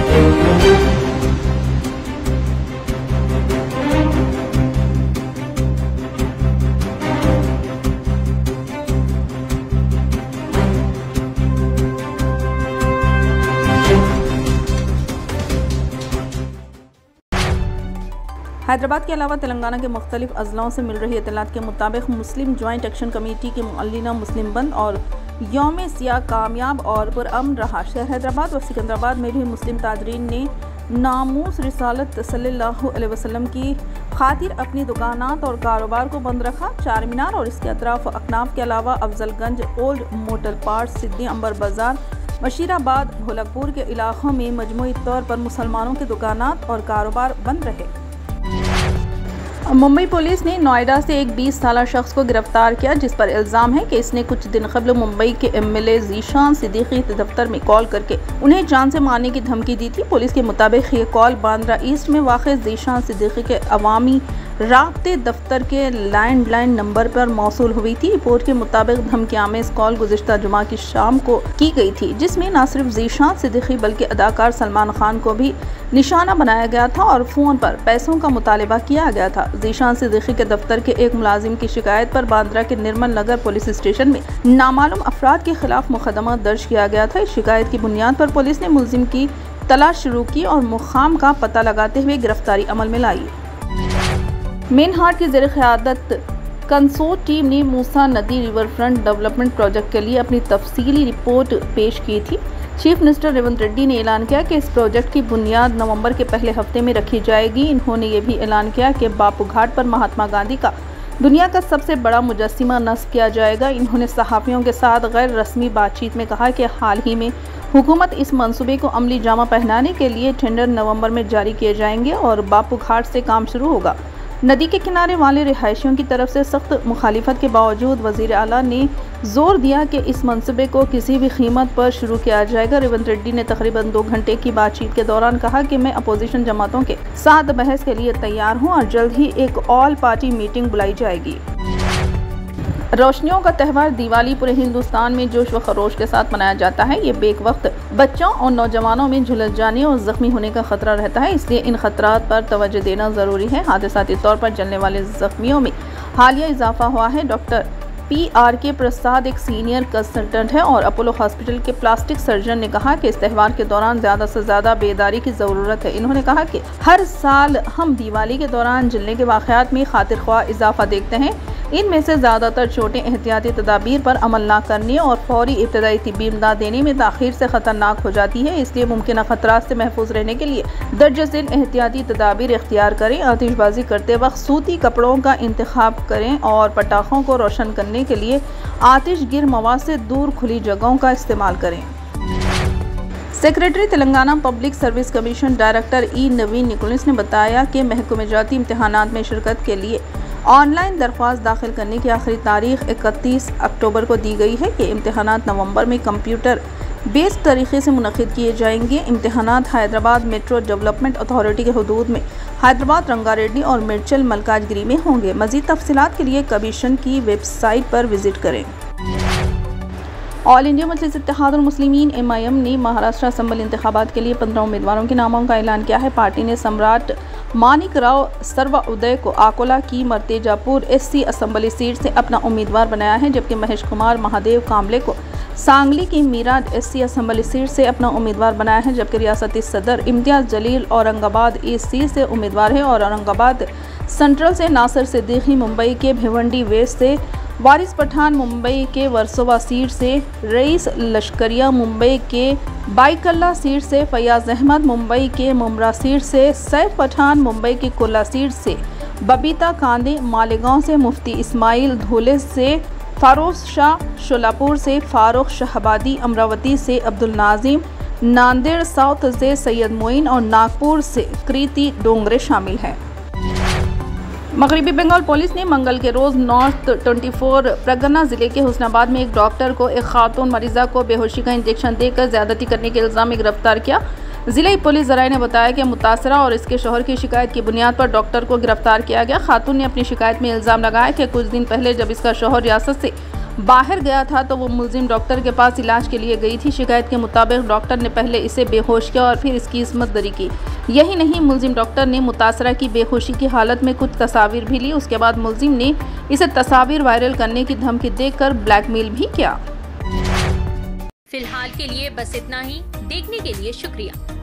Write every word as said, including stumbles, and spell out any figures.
हैदराबाद के अलावा तेलंगाना के मुख्तलिफ अजलाओं से मिल रही इत्तलात के मुताबिक मुस्लिम जॉइंट एक्शन कमेटी के मुअल्लिना मुस्लिम बंद और यौम सियाह कामयाब और पुरअमन रहा। शहर हैदराबाद व सिकंदराबाद में भी मुस्लिम ताजरीन ने नामूस रिसालत सल्लल्लाहु अलैहि वसल्लम की खातिर अपनी दुकानात और कारोबार को बंद रखा। चार मीनार और इसके अतराफ अकनाफ के अलावा Afzalgunj, old motor park, Siddi Amber Bazaar, Basheerabad, Bholakpur के इलाकों में मजमूई तौर पर मुसलमानों के दुकानात और कारोबार बंद रहे। मुंबई पुलिस ने नोएडा से एक बीस साला शख्स को गिरफ्तार किया, जिस पर इल्ज़ाम है कि इसने कुछ दिन कबल मुंबई के एमएलए ज़ीशान सिद्दीकी के दफ्तर में कॉल करके उन्हें जान से मारने की धमकी दी थी। पुलिस के मुताबिक ये कॉल बांद्रा ईस्ट में वाक़ ज़ीशान सिद्दीकी के अवामी राब्ते दफ्तर के लैंडलाइन नंबर पर मौसूल हुई थी। रिपोर्ट के मुताबिक धमकियामेज कॉल गुज़िश्ता जुमा की शाम को की गई थी, जिसमें न सिर्फ ज़ीशान सिद्दीकी बल्कि अदाकार सलमान खान को भी निशाना बनाया गया था और फ़ोन पर पैसों का मुतालबा किया गया था। ज़ीशान सिद्दीकी के दफ्तर के एक मुलाजिम की शिकायत पर बांद्रा के निर्मल नगर पुलिस स्टेशन में नामालूम अफराद के खिलाफ मुकदमा दर्ज किया गया था। इस शिकायत की बुनियाद पर पुलिस ने मुलजिम की तलाश शुरू की और मुकाम का पता लगाते हुए गिरफ्तारी अमल में लाई। मेन हार्ट की ज़ेर क़यादत कंसोर्ट टीम ने मूसा नदी रिवर फ्रंट डेवलपमेंट प्रोजेक्ट के लिए अपनी तफसीली रिपोर्ट पेश की थी। चीफ मिनिस्टर रेवंत रेड्डी ने ऐलान किया कि इस प्रोजेक्ट की बुनियाद नवंबर के पहले हफ्ते में रखी जाएगी। इन्होंने ये भी ऐलान किया कि बापू घाट पर महात्मा गांधी का दुनिया का सबसे बड़ा मुजस्सिमा नस्ब किया जाएगा। इन्होंने सहाफ़ियों के साथ गैर रस्मी बातचीत में कहा कि हाल ही में हुकूमत इस मंसूबे को अमली जामा पहनाने के लिए टेंडर नवंबर में जारी किए जाएंगे और बापू घाट से काम शुरू होगा। नदी के किनारे वाले रिहायशियों की तरफ से सख्त मुखालिफत के बावजूद वज़ीर आला ने जोर दिया कि इस मंसूबे को किसी भी कीमत पर शुरू किया जाएगा। रेवंत रेड्डी ने तकरीबन दो घंटे की बातचीत के दौरान कहा कि मैं अपोजिशन जमातों के साथ बहस के लिए तैयार हूं और जल्द ही एक ऑल पार्टी मीटिंग बुलाई जाएगी। रोशनियों का त्यौहार दिवाली पूरे हिंदुस्तान में जोश व खरोश के साथ मनाया जाता है। ये बेक वक्त बच्चों और नौजवानों में झुलस जाने और जख्मी होने का खतरा रहता है, इसलिए इन खतरात पर तवज्जो देना ज़रूरी है। हादसाती तौर पर जलने वाले जख्मियों में हालिया इजाफा हुआ है। डॉक्टर पी आर के प्रसाद एक सीनियर कंसल्टेंट है और अपोलो हॉस्पिटल के प्लास्टिक सर्जन ने कहा कि इस त्यौहार के दौरान ज़्यादा से ज़्यादा बेदारी की ज़रूरत है। इन्होंने कहा कि हर साल हम दिवाली के दौरान जलने के वाक़यात में खातिर ख्वाह इजाफा देखते हैं। इनमें से ज़्यादातर छोटे एहतियाती तदाबीर पर अमल न करने और फौरी इब्तदाई तिब्बी इमदाद देने में ताख़ीर से ख़तरनाक हो जाती है। इसलिए मुमकिन खतरात से महफूज रहने के लिए दर्ज ज़ैल एहतियाती तदाबीर इख्तियार करें। आतिशबाजी करते वक्त सूती कपड़ों का इंतखाब करें और पटाखों को रोशन करने के लिए आतिश गिर मवाद से दूर खुली जगहों का इस्तेमाल करें। Secretary Telangana public service commission director E Naveen Nicholas ने बताया कि महकमे जाती इम्तहानात में शिरकत के लिए ऑनलाइन दरख्वास्त दाखिल करने की आखिरी तारीख इकतीस अक्टूबर को दी गई है। ये इम्तहानात नवंबर में कंप्यूटर बेस्ड तरीके से मुनक़िद किए जाएंगे। इम्तहानात हैदराबाद मेट्रो डेवलपमेंट अथॉरिटी के हदूद में हैदराबाद, रंगारेड्डी और मिर्चल मलकाजगिरी में होंगे। मज़ीद तफसीलात के लिए कमीशन की वेबसाइट पर विजिट करें। All India Majlis Ittehadul Muslimeen M I M ने महाराष्ट्र असम्बली इंतखाबात के लिए पंद्रह उम्मीदवारों के नामों का ऐलान किया है। पार्टी ने सम्राट मानिक राव सर्वोदय को आकोला की मर्तेजापुर एससी असम्बली सीट से अपना उम्मीदवार बनाया है, जबकि महेश कुमार महादेव कामले को सांगली की मीराट एससी असम्बली सीट से अपना उम्मीदवार बनाया है, जबकि रियासती सदर इम्तियाज़ जलील औरंगाबाद ईस्ट सीट से उम्मीदवार है और औरंगाबाद सेंट्रल से नासिर सिद्दीकी, मुंबई के भिवंडी वेस्ट से वारिस पठान, मुंबई के वर्सोवा सीट से रईस लश्करिया, मुंबई के बाईकल्ला सीट से फयाज अहमद, मुंबई के मुमरा सीट से सैफ पठान, मुंबई की कुल्ला सीट से बबीता कांदे, मालेगांव से मुफ्ती इस्माइल, धुले से फारूक शाह, शोलापुर से फारूक शहबादी, अमरावती से अब्दुल नाजिम, नांदेड़ साउथ से सैयद मोइन और नागपुर से कृति डोंगरे शामिल हैं। मगरबी बंगाल पुलिस ने मंगल के रोज़ नॉर्थ चौबीस परगना ज़िले के हुस्नाबाद में एक डॉक्टर को एक खातून मरीज़ा को बेहोशी का इंजेक्शन देकर ज़्यादती करने के इल्ज़ाम में गिरफ्तार किया। ज़िले पुलिस ज़राए ने बताया कि मुतासरा और इसके शोहर की शिकायत की बुनियाद पर डॉक्टर को गिरफ्तार किया गया। खातून ने अपनी शिकायत में इल्ज़ाम लगाया कि कुछ दिन पहले जब इसका शोहर रियासत से बाहर गया था तो वो मुलजिम डॉक्टर के पास इलाज के लिए गई थी। शिकायत के मुताबिक डॉक्टर ने पहले इसे बेहोश किया और फिर इसकी इस्मत दरी की। यही नहीं, मुलजिम डॉक्टर ने मुतासरा की बेहोशी की हालत में कुछ तस्वीर भी ली। उसके बाद मुलजिम ने इसे तस्वीर वायरल करने की धमकी देकर ब्लैकमेल भी किया। फिलहाल के लिए बस इतना ही। देखने के लिए शुक्रिया।